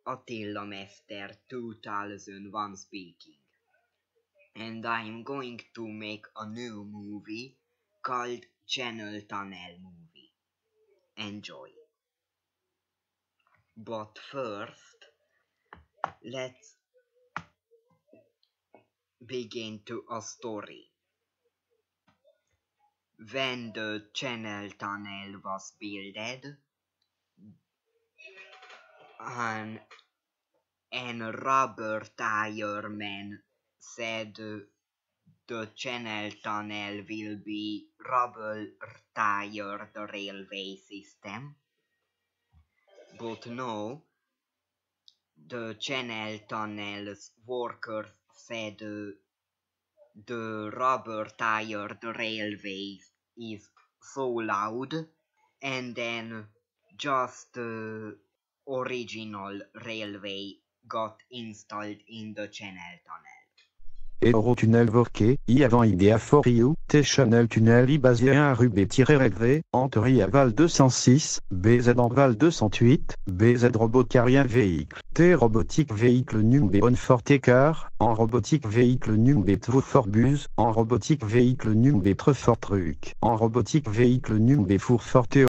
Attila Mester 2001 speaking, and I'm going to make a new movie called Channel Tunnel Movie. Enjoy! But first, let's begin to a story. When the Channel Tunnel was built, an rubber tire man said the Channel Tunnel will be rubber-tired railway system. But no, the Channel Tunnel's workers said the rubber-tired railway is so loud, and then just the original railway got installed in the Channel Tunnel. Eurotunnel Vorke, I avant idea for you, T Channel Tunnel I basé 1 rue B-Relevé, Antori à Val 206, BZ en Val 208, BZ robot carrien véhicule, T robotique véhicule num B on for taker, en robotique véhicule num B trou for bus, en robotique véhicule num B tre for truc, en robotique véhicule num B four for